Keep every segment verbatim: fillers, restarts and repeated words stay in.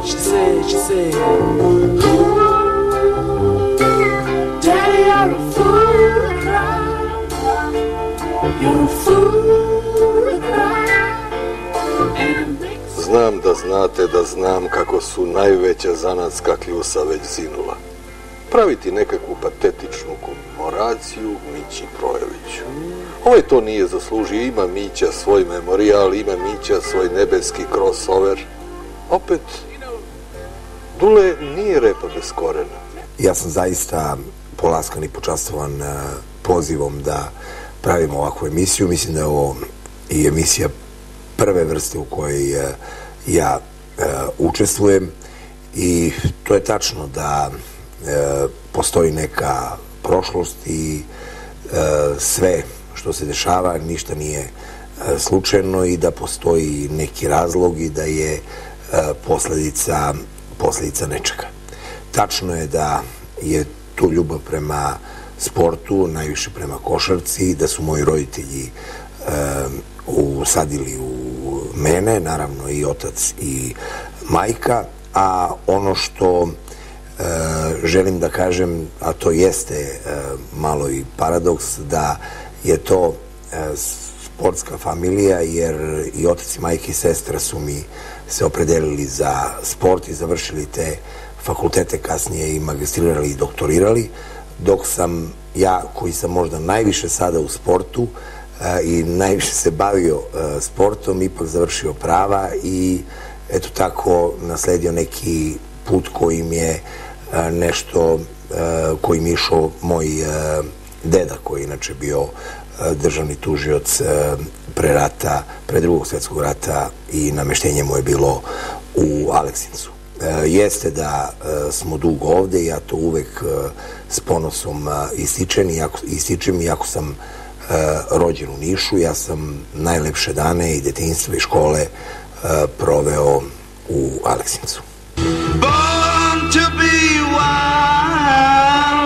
what she said, she said, Daddy, you're a fool to cry. You're a fool to cry. Znam da znate da znam kako su najveća zanatska kljusa već zinula. Praviti nekakvu patetičnu komemoraciju Mići Projeviću. Ovaj to nije zaslužio, ima Mića svoj memorijal, ima Mića svoj nebeski crossover. Opet, Dule nije repa bez korena. Ja sam zaista polaskan i počastovan pozivom da pravimo ovakvu emisiju. Mislim da je ovo i emisija prve vrste u kojoj ja učestvujem i to je tačno da postoji neka prošlost i sve što se dešava ništa nije slučajno i da postoji neki razlog i da je posledica posledica nečega. Tačno je da je tu ljubav prema sportu, najviše prema košarci, da su moji roditelji usadili u mene, naravno i otac i majka, a ono što e, želim da kažem, a to jeste e, malo i paradoks, da je to e, sportska familija, jer i otac i majka i sestra su mi se opredelili za sport i završili te fakultete, kasnije i magistrirali i doktorirali, dok sam ja, koji sam možda najviše sada u sportu i najviše se bavio sportom, ipak završio prava i eto tako nasledio neki put kojim je nešto, kojim je išao moj deda, koji je inače bio državni tužioc pre rata, pre drugog svjetskog rata i nameštenje mu je bilo u Aleksincu. Jeste da smo dugo ovde i ja to uvek s ponosom ističem, ističem iako sam rođen u Nišu. Ja sam najlepše dane i detinjstva i škole proveo u Aleksincu. Born to be wild.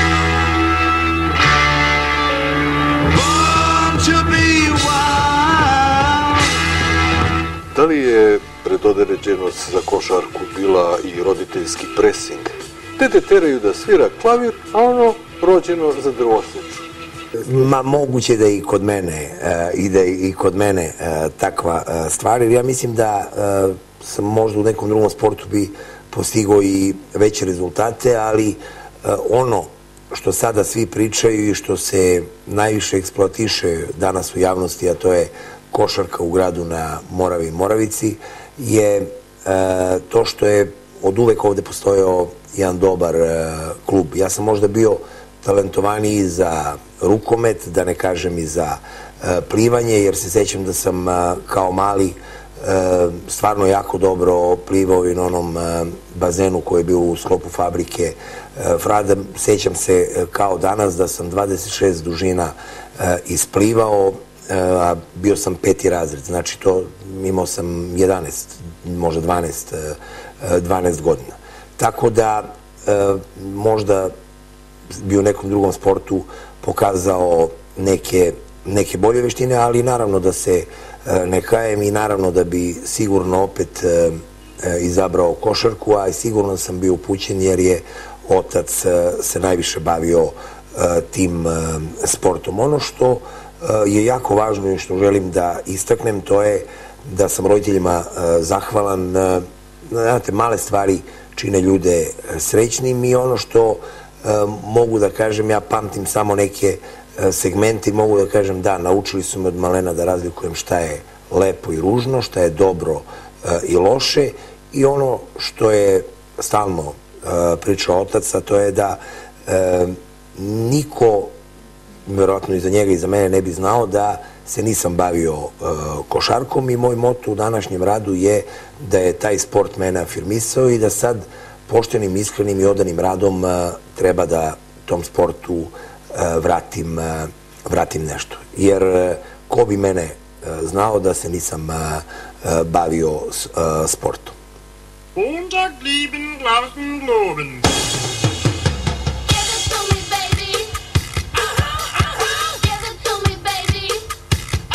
Born to be wild. Da li je predodređenost za košarku bila i roditeljski presing? Dete teraju da svira klavir, a ono rođeno za drvoseču. Ma moguće da i kod mene ide i kod mene takva stvar, jer ja mislim da sam možda u nekom drugom sportu bi postigao i veće rezultate, ali ono što sada svi pričaju i što se najviše eksploatiše danas u javnosti, a to je košarka u gradu na Moravi i Moravici, je to što je od uvek ovde postojao jedan dobar klub. Ja sam možda bio talentovaniji za rukomet, da ne kažem i za plivanje, jer se sećam da sam kao mali stvarno jako dobro plivao i na onom bazenu koji je bio u sklopu fabrike Frada. Sećam se kao danas da sam dvadeset šest dužina isplivao, a bio sam peti razred, znači to imao sam jedanaest, možda dvanaest, dvanaest godina. Tako da možda bi u nekom drugom sportu pokazao neke, neke bolje veštine, ali naravno da se ne kajem i naravno da bi sigurno opet izabrao košarku, a i sigurno sam bio upućen jer je otac se najviše bavio tim sportom. Ono što je jako važno i što želim da istaknem, to je da sam roditeljima zahvalan. Znate, male stvari čine ljude srećnim i ono što mogu da kažem, ja pamtim samo neke segmenti, mogu da kažem da, naučili su me od malena da razlikujem šta je lepo i ružno, šta je dobro i loše, i ono što je stalno pričao otac, a to je da niko, verovatno i za njega i za mene, ne bi znao da se nisam bavio košarkom, i moj moto u današnjem radu je da je taj sport mene afirmisao i da sad poštenim, iskrenim i odanim radom treba da tom sportu vratim, vratim nešto. Jer ko bi mene znao da se nisam bavio sportom. Montag lieben, lassen, globen.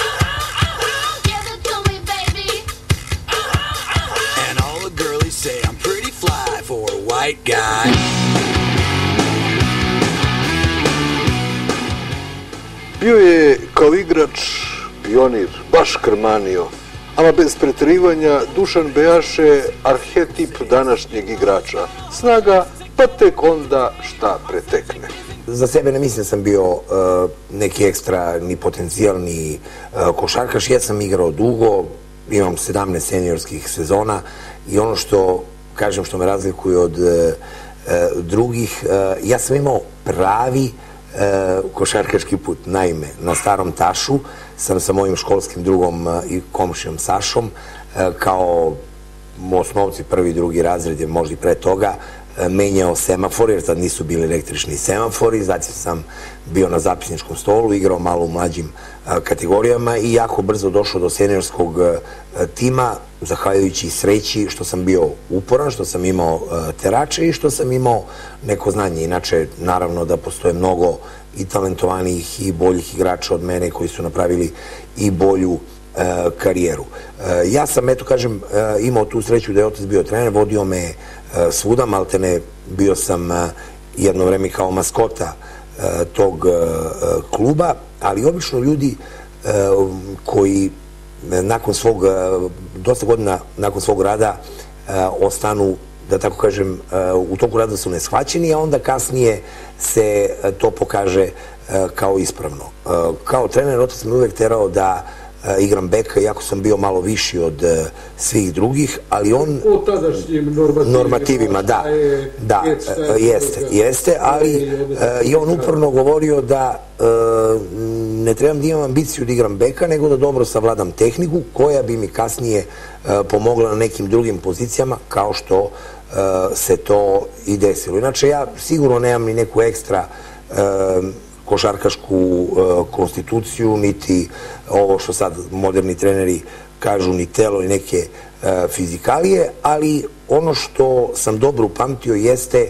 And all the girlies say white guy. Bio je kao igrač pionir, baš krmanio, ama bez preterivanja Dušan bejaše arhetip današnjeg igrača. Snaga, pa tek onda šta pretekne. Za sebe ne mislim da sam bio uh, neki ekstra ni potencijalni uh, košarkaš. Ja sam igrao dugo, imam sedamnaest seniorskih sezona i ono što kažem što me razlikuje od uh, uh, drugih, uh, ja sam imao pravi uh, košarkaški put. Naime, na Starom Tašu sam sa mojim školskim drugom uh, i komšijom Sašom uh, kao osnovci prvi i drugi razred je možda i pre toga menjao semafor, jer tad nisu bili električni semafori, zatim sam bio na zapisničkom stolu, igrao malo u mlađim kategorijama i jako brzo došao do seniorskog tima, zahvaljujući sreći što sam bio uporan, što sam imao terače i što sam imao neko znanje. Inače, naravno da postoje mnogo i talentovanijih i boljih igrača od mene koji su napravili i bolju karijeru. Ja sam, eto kažem, imao tu sreću da je otac bio trener, vodio me svuda, maltene bio sam jedno vreme kao maskota tog kluba, ali obično ljudi koji nakon svog, dosta godina nakon svog rada ostanu, da tako kažem, u toku rada su neshvaćeni, a onda kasnije se to pokaže kao ispravno. Kao trener, otac me uvek terao da igram beka, iako sam bio malo viši od svih drugih, ali on... U tadašnjim normativima. Normativima, da. Da, jeste, jeste, ali i on uporno govorio da ne trebam da imam ambiciju da igram beka, nego da dobro savladam tehniku, koja bi mi kasnije pomogla na nekim drugim pozicijama, kao što se to i desilo. Inače, ja sigurno nemam ni neku ekstra košarkašku konstituciju, niti ovo što sad moderni treneri kažu, ni telo, ni neke fizikalije, ali ono što sam dobro upamtio jeste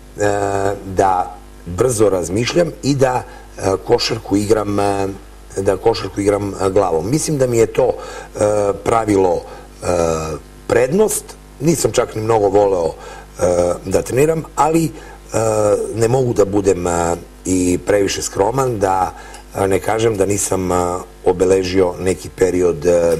da brzo razmišljam i da košarku igram da košarku igram glavom. Mislim da mi je to pravilo prednost. Nisam čak ni mnogo voleo da treniram, ali ne mogu da budem i previše skroman, da ne kažem da nisam obeležio neki period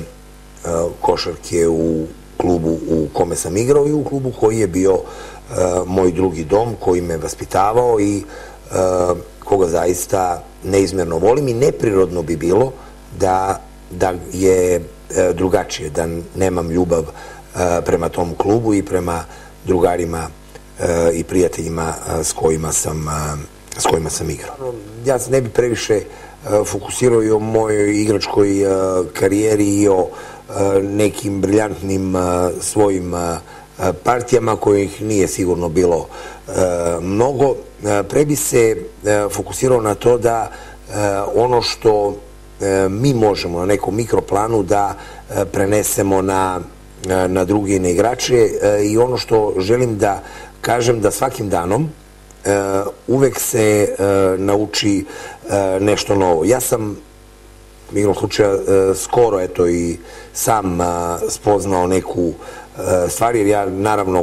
košarke u klubu u kome sam igrao i u klubu koji je bio moj drugi dom, koji me vaspitavao i koga zaista neizmjerno volim, i neprirodno bi bilo da, da je drugačije, da nemam ljubav prema tom klubu i prema drugarima i prijateljima s kojima sam s kojima sam igrao. Ja se ne bi previše fokusirao i o mojoj igračkoj karijeri i o nekim briljantnim svojim partijama, kojih nije sigurno bilo mnogo. Pre bi se fokusirao na to da ono što mi možemo na nekom mikroplanu da prenesemo na, na druge igrače, i ono što želim da kažem, da svakim danom uvek se nauči nešto novo. Ja sam igrom slučaja skoro eto i sam spoznao neku stvar, jer ja naravno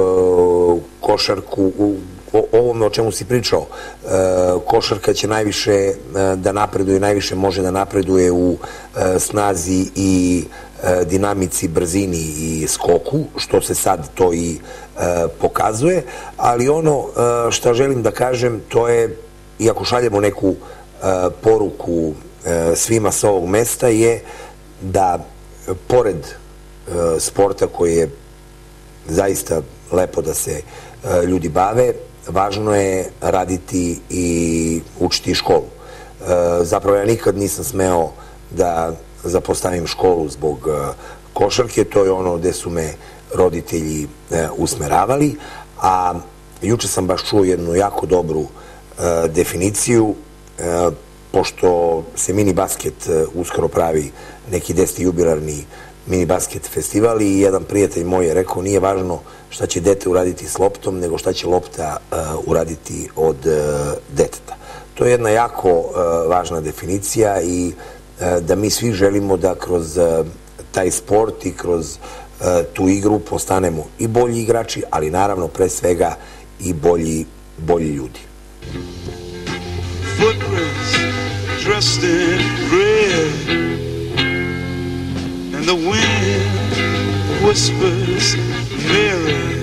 košarku, o ovome o čemu si pričao, košarka će najviše da napreduje, najviše može da napreduje u snazi i dinamici, brzini i skoku, što se sad to i pokazuje, ali ono što želim da kažem, to je, iako šaljemo neku poruku svima sa ovog mesta, je da pored sporta koji je zaista lepo da se ljudi bave, važno je raditi i učiti školu. Zapravo ja nikad nisam smeo da zapostavim školu zbog košarke, to je ono gde su me roditelji usmeravali, a juče sam baš čuo jednu jako dobru definiciju, pošto se mini basket uskoro pravi neki deseti jubilarni mini basket festival, i jedan prijatelj moj je rekao, nije važno šta će dete uraditi s loptom, nego šta će lopta uraditi od deteta. To je jedna jako važna definicija, i da mi svi želimo da kroz taj sport i kroz uh, tu igru postanemo i bolji igrači, ali naravno pre svega i bolji, bolji ljudi. Footprints dressed in red, and the wind whispers Mary.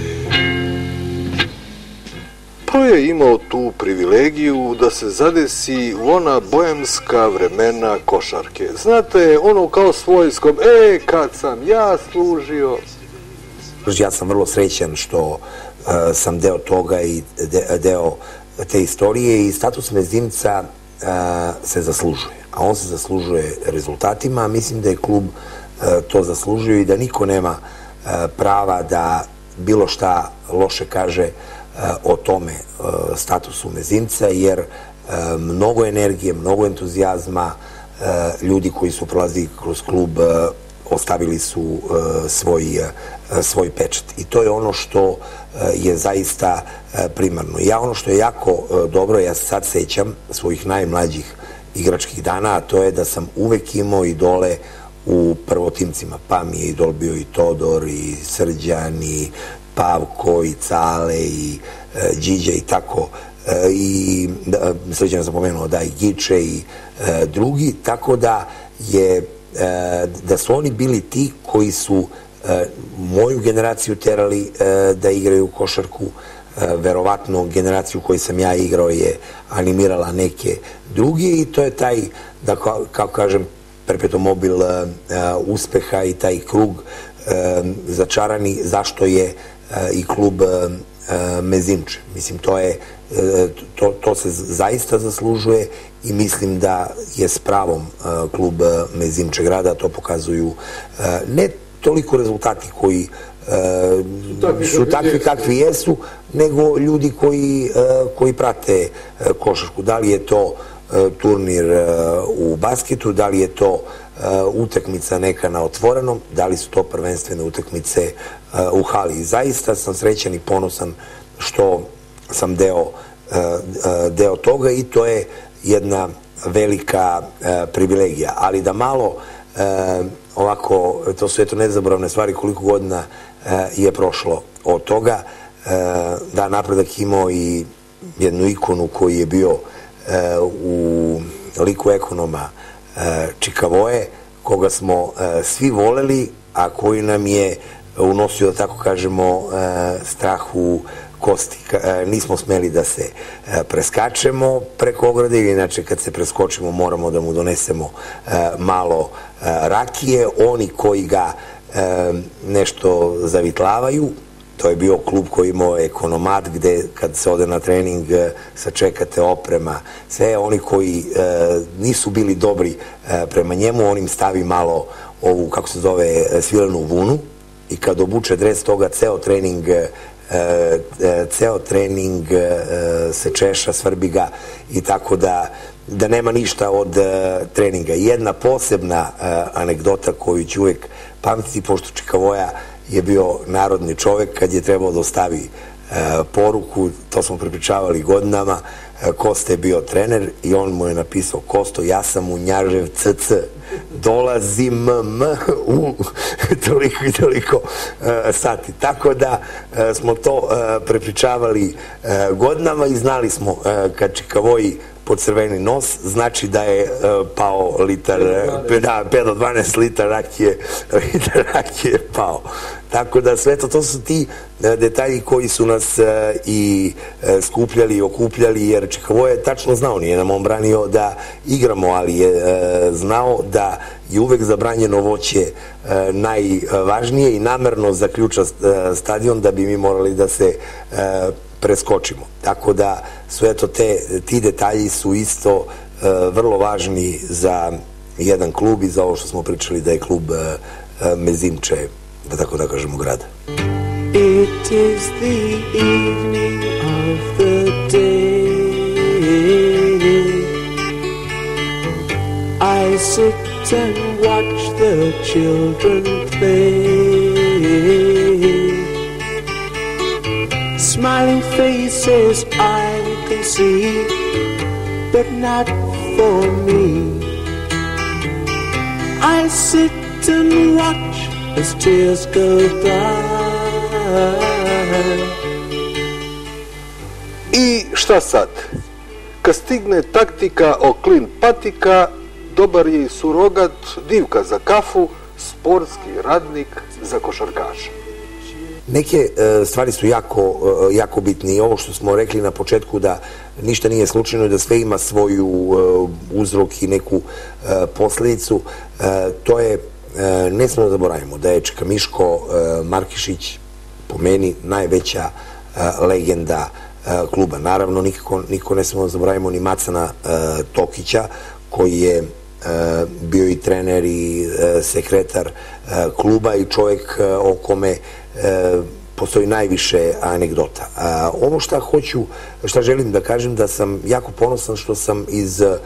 Pa je imao tu privilegiju da se zadesi u ona boemska vremena košarke. Znate, ono kao s vojskom, e, kad sam ja služio. Ja sam vrlo srećan što uh, sam deo toga i de, deo te istorije i status mezimca uh, se zaslužuje. A on se zaslužuje rezultatima, a mislim da je klub uh, to zaslužio i da niko nema uh, prava da bilo šta loše kaže o tome statusu mezimca, jer mnogo energije, mnogo entuzijazma, ljudi koji su prolazili kroz klub ostavili su svoj, svoj pečat. I to je ono što je zaista primarno. Ja ono što je jako dobro, ja se sad sećam svojih najmlađih igračkih dana, a to je da sam uvek imao idole u prvotimcima. Pa mi je idol bio i Todor, i Srđan, i Pavko, i Cale, i e, Điđa, i tako, e, i da, Srđana sam pomenuo, da, i Giče, i e, drugi, tako da je, e, da su oni bili ti koji su e, moju generaciju terali e, da igraju košarku, e, verovatno generaciju koju sam ja igrao je animirala neke druge i to je taj, da kao, kao kažem, perpetuum mobile uh, uspeha i taj krug uh, začarani zašto je uh, i klub uh, uh, Mezimče. Mislim, to je, uh, to, to se zaista zaslužuje i mislim da je s pravom uh, klub uh, Mezimče grada, to pokazuju uh, ne toliko rezultati koji uh, su takvi kakvi jesu, nego ljudi koji, uh, koji prate uh, košarku. Da li je to turnir u basketu, da li je to utakmica neka na otvorenom, da li su to prvenstvene utakmice u hali. I zaista sam srećan i ponosan što sam deo, deo toga i to je jedna velika privilegija. Ali da malo ovako, to su eto nezaboravne stvari, koliko godina je prošlo od toga, da napredak imao i jednu ikonu koji je bio u liku ekonoma Čikavoje, koga smo svi voleli, a koji nam je unosio, da tako kažemo, strah u kosti. Nismo smeli da se preskačemo preko ograde, ili inače kad se preskočimo moramo da mu donesemo malo rakije. Oni koji ga nešto zavitlavaju, to je bio klub koji imao ekonomat gde kad se ode na trening sačekate oprema, sve oni koji e, nisu bili dobri e, prema njemu, on im stavi malo ovu, kako se zove, svilenu vunu i kad obuče dres toga ceo trening e, e, ceo trening e, se češa, svrbi ga i tako da da nema ništa od e, treninga. Jedna posebna e, anegdota koju ću uvek pamtiti, pošto Čikavoja je bio narodni čovek, kad je trebao da ostavi e, poruku, to smo prepričavali godinama, e, Kosta je bio trener i on mu je napisao: Kosto, ja sam u Njažev C C, dolazim m u toliko i toliko e, sati. Tako da e, smo to e, prepričavali e, godinama i znali smo e, kad Čikavoji po crveni nos, znači da je uh, pao litar, da, pet do dvanaest litara rakije, litar rakije pao. Tako da sve to, to su ti uh, detalji koji su nas uh, i uh, skupljali i okupljali, jer Čikavoje je tačno znao, nije nam on branio da igramo, ali je uh, znao da je uvek zabranjeno voće uh, najvažnije i namerno zaključa uh, stadion da bi mi morali da se uh, preskočimo. Tako da su eto te, ti detalji su isto uh, vrlo važni za jedan klub i za ovo što smo pričali da je klub uh, uh, Mezimče, da tako da kažemo, grada. It is the evening of the day I sit and watch the children play. Smiling faces I can see, but not for me. I sit sit and watch as tears go by. I šta sad? Kad stigne taktika o klin patika, dobar je i surogat, divka za kafu, sportski radnik za košarkaša. Neke e, stvari su jako, e, jako bitne i ovo što smo rekli na početku da ništa nije slučajno i da sve ima svoju e, uzrok i neku e, posljedicu, e, to je, e, ne smemo da zaboravimo da je Čika Miško e, Markišić po meni najveća e, legenda e, kluba. Naravno, nikako, nikako ne smemo da zaboravimo ni Macana e, Tokića koji je e, bio i trener i e, sekretar e, kluba i čovjek e, o kome E, postoji najviše anegdota. A, ovo šta hoću, šta želim da kažem, da sam jako ponosan što sam iz e,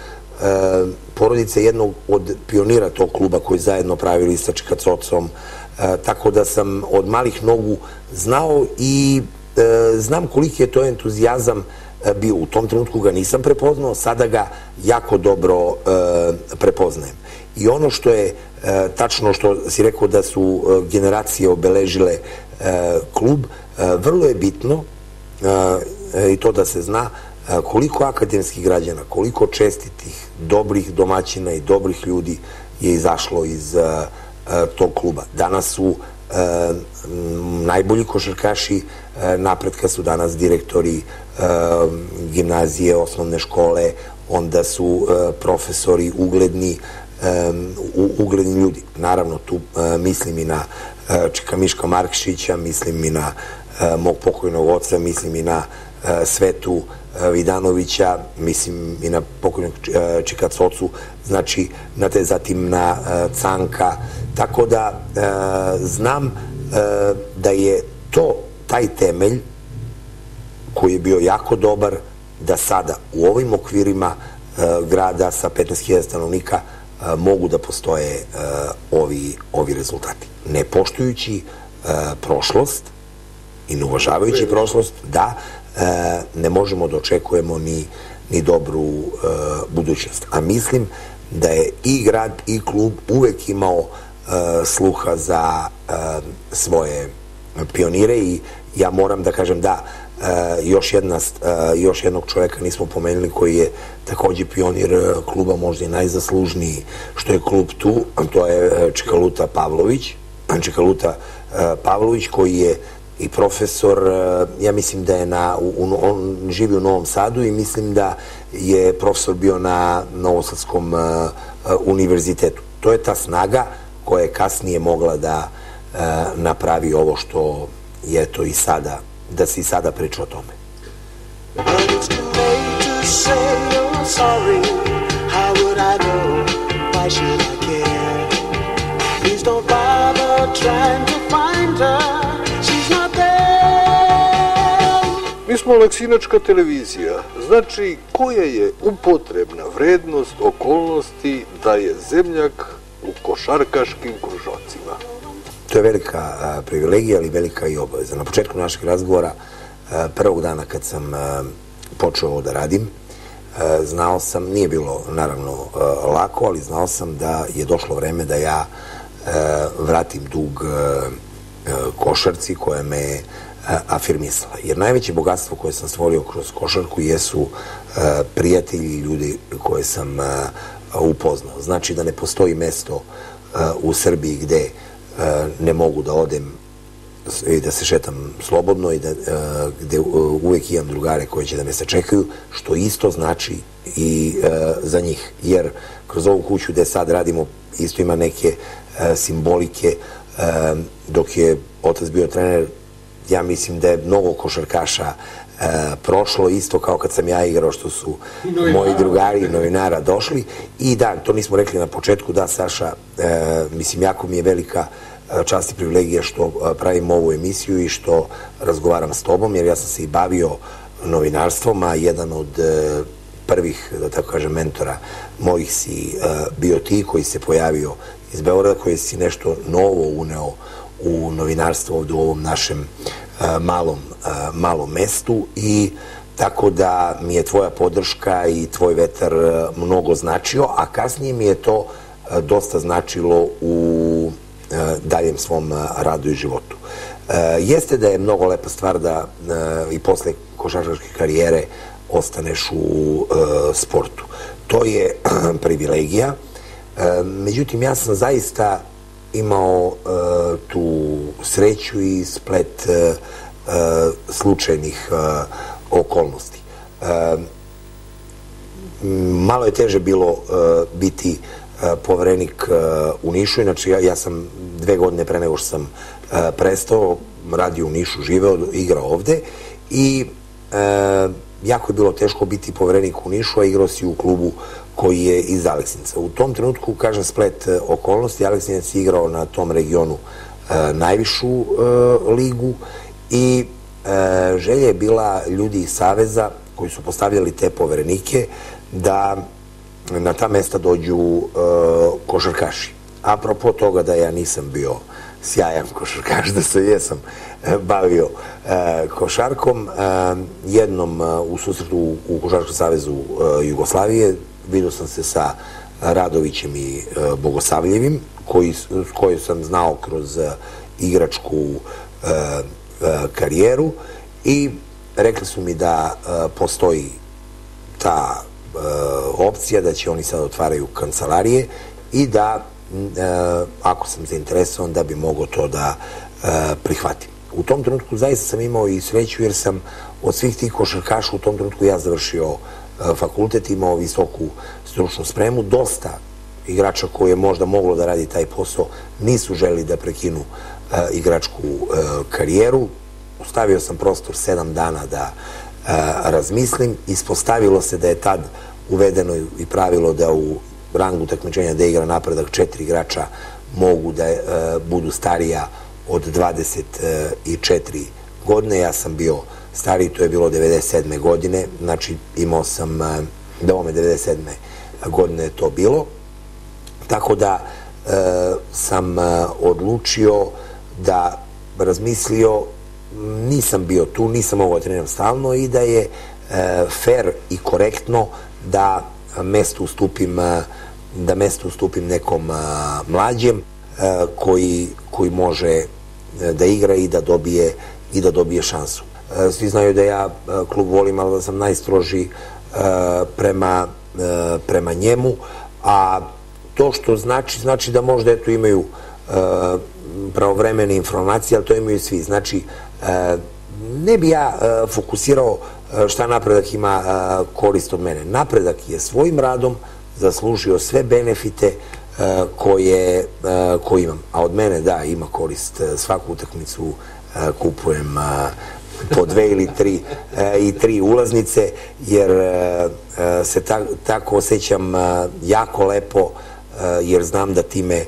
porodice jednog od pionira tog kluba koji zajedno pravili sa Čika Cocom, e, tako da sam od malih nogu znao i e, znam koliki je to entuzijazam e, bio. U tom trenutku ga nisam prepoznao, sada ga jako dobro e, prepoznajem. I ono što je e, tačno što si rekao da su e, generacije obeležile e, klub, e, vrlo je bitno e, i to da se zna e, koliko akademskih građana, koliko čestitih, dobrih domaćina i dobrih ljudi je izašlo iz e, e, tog kluba. Danas su e, najbolji košarkaši e, napretka su danas direktori e, gimnazije, osnovne škole, onda su e, profesori ugledni, Um, ugledni ljudi. Naravno, tu uh, mislim i na uh, Čika Miška Markišića, mislim i na uh, mog pokojnog oca, mislim i na uh, Svetu uh, Vidanovića, mislim i na pokojnog uh, Čika Cocu, znači na te, zatim na uh, Canka, tako da uh, znam uh, da je to taj temelj koji je bio jako dobar da sada u ovim okvirima uh, grada sa petnaest hiljada stanovnika mogu da postoje uh, ovi, ovi rezultati. Ne poštujući uh, prošlost i ne uvažavajući prošlost, da uh, ne možemo da očekujemo ni, ni dobru uh, budućnost. A mislim da je i grad i klub uvek imao uh, sluha za uh, svoje pionire i ja moram da kažem da Uh, još, jedna, uh, još jednog čovjeka nismo pomenuli koji je također pionir uh, kluba, možda i najzaslužniji što je klub tu, to je uh, Čikaluta Pavlović, Čikaluta uh, Pavlović koji je i profesor, uh, ja mislim da je na, u, on živi u Novom Sadu i mislim da je profesor bio na Novosadskom uh, uh, univerzitetu. To je ta snaga koja je kasnije mogla da uh, napravi ovo što je to i sada, da se i sada priča o tome. But it's too late to say you're sorry. How would I know? Why should I care? Please don't bother trying to find her. She's not there. Mi smo Aleksinačka televizija. Znači, koja je upotrebna vrednost okolnosti da je zemljak u košarkaškim kružocima? To je velika a, privilegija, ali velika i obaveza. Na početku našeg razgovora, a, prvog dana kad sam a, počeo ovo da radim, a, znao sam, nije bilo naravno a, lako, ali znao sam da je došlo vreme da ja a, vratim dug a, a, košarci koja me a, afirmisala. Jer najveće bogatstvo koje sam stvorio kroz košarku jesu a, prijatelji i ljudi koje sam a, upoznao. Znači da ne postoji mesto a, u Srbiji gde ne mogu da odem i da se šetam slobodno i da, gde uvek imam drugare koji će da me sačekaju, što isto znači i za njih. Jer kroz ovu kuću gde sad radimo isto ima neke simbolike. Dok je otac bio trener, ja mislim da je mnogo košarkaša prošlo, isto kao kad sam ja igrao, što su moji drugari i novinara došli. I da, to nismo rekli na početku, da Saša, mislim, jako mi je velika čast i privilegija što pravim ovu emisiju i što razgovaram s tobom, jer ja sam se i bavio novinarstvom, a jedan od prvih, da tako kažem, mentora mojih si bio ti koji se pojavio iz Beograda, koji si nešto novo uneo u novinarstvo ovdje u ovom našem malom, malom mestu, i tako da mi je tvoja podrška i tvoj vetar mnogo značio, a kasnije mi je to dosta značilo u daljem svom radu i životu. Jeste da je mnogo lepa stvar da i posle košarkaške karijere ostaneš u sportu. To je privilegija. Međutim, ja sam zaista imao tu sreću i splet slučajnih okolnosti. Malo je teže bilo biti poverenik u Nišu, inače ja sam dve godine pre nego što sam prestao, radio u Nišu, živeo, igrao ovde i jako je bilo teško biti poverenik u Nišu, a igrao si u klubu koji je iz Aleksinca. U tom trenutku, kažem, splet okolnosti, Aleksinac je igrao na tom regionu najvišu ligu i želja je bila ljudi iz Saveza koji su postavljali te poverenike da na ta mesta dođu košarkaši. Apropo toga da ja nisam bio sjajan košarkaš, da se jesam bavio košarkom, jednom u susretu u Košarkaškom savezu Jugoslavije vidio sam se sa Radovićem i Bogosavljevim, koju sam znao kroz igračku karijeru i rekli su mi da postoji ta opcija, da će oni sad otvaraju kancelarije i da ako sam zainteresovan da bi mogo to da prihvatim. U tom trenutku zaista sam imao i sreću jer sam od svih tih košarkaša u tom trenutku ja završio fakultet, imao visoku stručnu spremu, dosta igrača koji je možda moglo da radi taj posao nisu želeli da prekinu igračku karijeru. Ostavio sam prostor sedam dana da razmislim. Ispostavilo se da je tad uvedeno i pravilo da u rangu takmičenja da igra napredak četiri igrača mogu da budu starija od dvadeset četiri godine. Ja sam bio stariji, to je bilo devedeset sedme godine, znači imao sam, da ome devedeset sedme godine je to bilo. Tako da sam odlučio da razmislio, nisam bio tu, nisam mogao da treniram stalno i da je fair i korektno da mesto ustupim da mesto ustupim nekom mlađem koji može da igra i da dobije i da dobije šansu. Svi znaju da ja klub volim, ali da sam najstrožiji prema njemu, a to što znači, znači da možda eto imaju pravovremene informacije, ali to imaju svi. Znači, ne bi ja fokusirao šta napredak ima korist od mene. Napredak je svojim radom zaslužio sve benefite koje imam. A od mene, da, ima korist. Svaku utakmicu kupujem po dve ili tri i tri ulaznice, jer se tako osjećam jako lepo, jer znam da time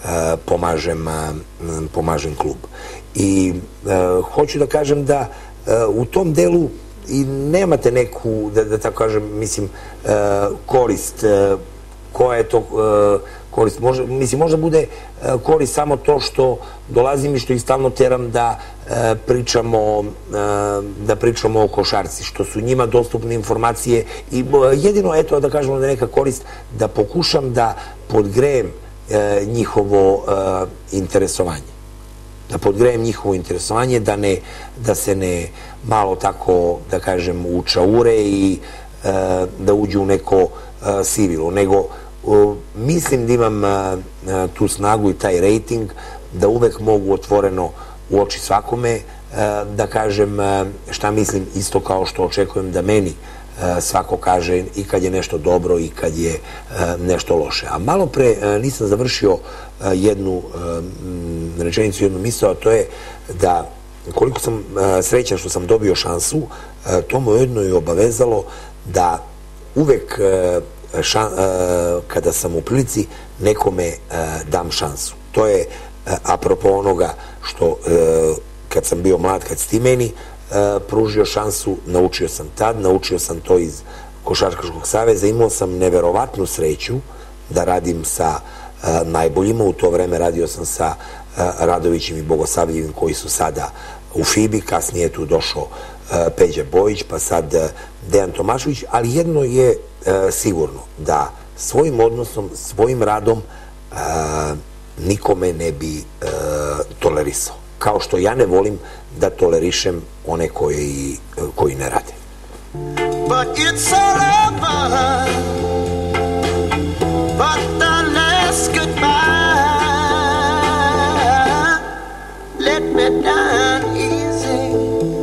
pomažem klub. I hoću da kažem da u tom delu i nemate neku, da tako kažem, mislim, korist. Koja je to korist? Mislim, možda bude korist samo to što dolazim i što ih stalno teram da pričamo da pričamo o košarci, što su njima dostupne informacije i jedino, eto, da kažemo da je neka korist, da pokušam da podgrejem njihovo interesovanje. Da podgrejem njihovo interesovanje, da se ne malo tako, da kažem, učaure i da uđu u neko sivilo, nego mislim da imam tu snagu i taj rejting, da uvek mogu otvoreno u oči svakome da kažem šta mislim, isto kao što očekujem da meni svako kaže i kad je nešto dobro i kad je nešto loše. A malo pre nisam završio jednu rečenicu, jednu misao, a to je da koliko sam srećan što sam dobio šansu, to me ujedno je obavezalo da uvek kada sam u prilici nekome dam šansu. To je apropo onoga što kad sam bio mlad, kad si ti meni pružio šansu, naučio sam tad, naučio sam to iz Košarkaškog saveza, imao sam neverovatnu sreću da radim sa najboljima. U to vreme radio sam sa Radovićem i Bogosavljevim koji su sada u FIBI, kasnije je tu došao Peđa Bojić, pa sad Dejan Tomašević, ali jedno je sigurno, da svojim odnosom, svojim radom nikome ne bi e, tolerisao. Kao što ja ne volim da tolerišem one koji, koji ne rade. But it's all over. But the last goodbye let me down easy.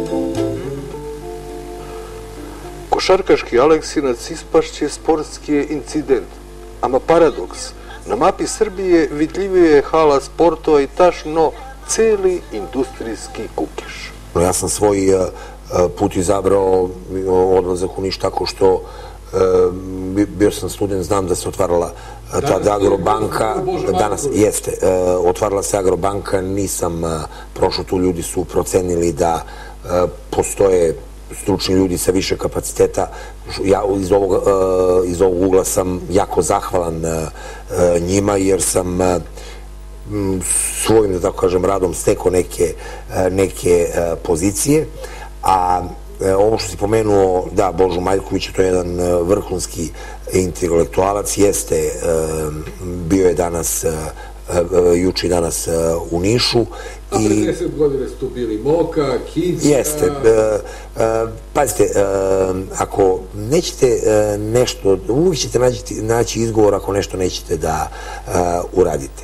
Košarkaški Aleksinac ispašće sportski incident. Ama paradoks, na mapi Srbije vidljivije je hala sportova i tašno celi industrijski kukeš. Ja sam svoj put izabrao odlazak u Niš tako što bio sam student, znam da se otvarala tada Agrobanka, danas jeste, otvarala se Agrobanka, nisam prošao tu, ljudi su procenili da postoje stručni ljudi sa više kapaciteta. Ja iz ovog, iz ovog ugla sam jako zahvalan njima jer sam svojim, da tako kažem, radom stekao neke, neke pozicije, a ovo što si pomenuo, da, Božo Maljković, to je jedan vrhunski intelektualac, jeste, bio je danas, juče i danas u Nišu. A pre deset godina su tu bili Moka, Kinca... Jeste. Pazite, ako nećete nešto, uvijek ćete naći izgovor ako nešto nećete da uradite.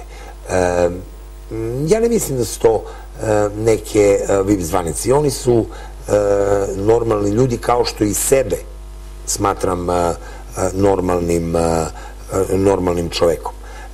Ja ne mislim da su to neke vip zvanici. Oni su normalni ljudi, kao što i sebe smatram normalnim, normalnim čovekom.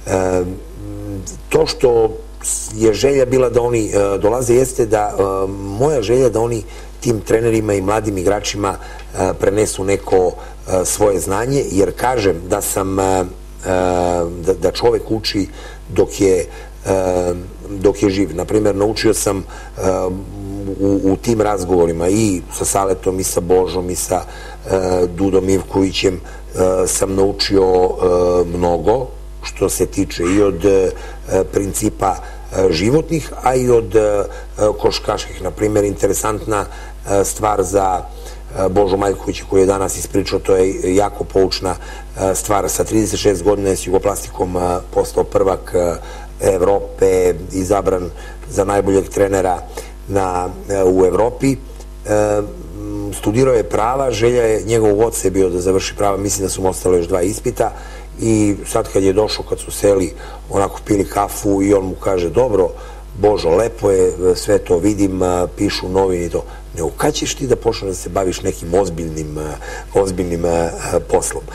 To što je želja bila da oni dolaze jeste da moja želja da oni tim trenerima i mladim igračima prenesu neko svoje znanje, jer kažem da sam da čovek uči dok je dok je živ. Naprimjer, naučio sam u, u tim razgovorima i sa Saletom i sa Božom i sa Dudom Ivkovićem sam naučio mnogo što se tiče i od principa životnih, a i od košarkaških. Naprimjer, interesantna stvar za Božo Maljkovića koji je danas ispričao, to je jako poučna stvar. Sa trideset šest godina je s Jugoplastikom postao prvak Evrope, izabran za najboljeg trenera na, u Evropi. E, studirao je prava, želja je njegovog oca je bio da završi prava, mislim da su mu ostale još dva ispita, i sad kad je došao, kad su seli, onako pili kafu i on mu kaže: dobro, Božo, lepo je, sve to vidim, pišu novine i to, nego kad ćeš ti da počneš da se baviš nekim ozbiljnim, ozbiljnim poslom?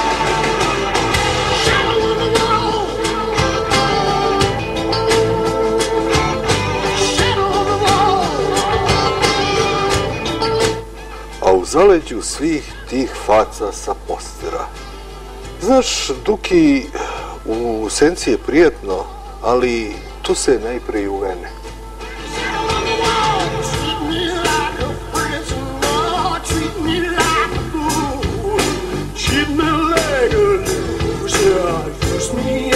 U zaleđu svih tih faca sa postera. Znaš, Duki, u senci je prijetno, ali tu se najpre i uvene. Treat me like a loser, use me